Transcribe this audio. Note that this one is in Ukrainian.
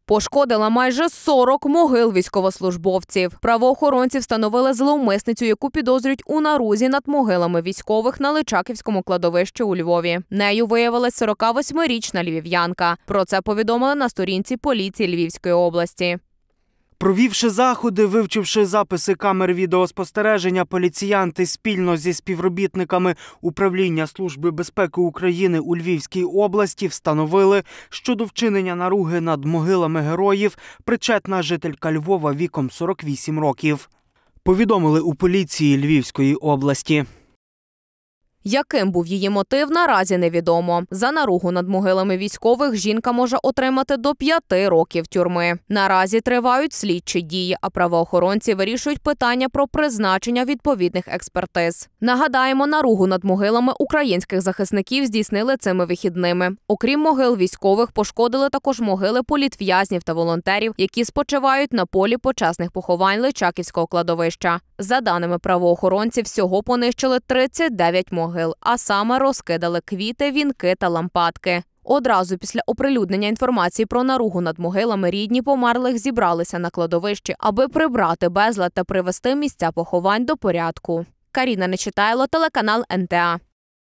Пошкодила майже 40 могил військовослужбовців. Правоохоронці встановили зловмисницю, яку підозрюють у нарузі над могилами військових на Личаківському кладовищі у Львові. Нею виявилась 48-річна львів'янка. Про це повідомили на сторінці поліції Львівської області. Провівши заходи, вивчивши записи камер відеоспостереження, поліціянти спільно зі співробітниками Управління Служби безпеки України у Львівській області встановили, що до вчинення наруги над могилами героїв причетна жителька Львова віком 48 років. Повідомили у поліції Львівської області. Яким був її мотив, наразі невідомо. За наругу над могилами військових жінка може отримати до 5 років тюрми. Наразі тривають слідчі дії, а правоохоронці вирішують питання про призначення відповідних експертиз. Нагадаємо, наругу над могилами українських захисників здійснили цими вихідними. Окрім могил військових, пошкодили також могили політв'язнів та волонтерів, які спочивають на полі почесних поховань Личаківського кладовища. За даними правоохоронців, всього понищили 39 могил, а саме розкидали квіти, вінки та лампадки. Одразу після оприлюднення інформації про наругу над могилами рідні померлих зібралися на кладовищі, аби прибрати безлад та привести місця поховань до порядку. Каріна Нечитайло, телеканал НТА.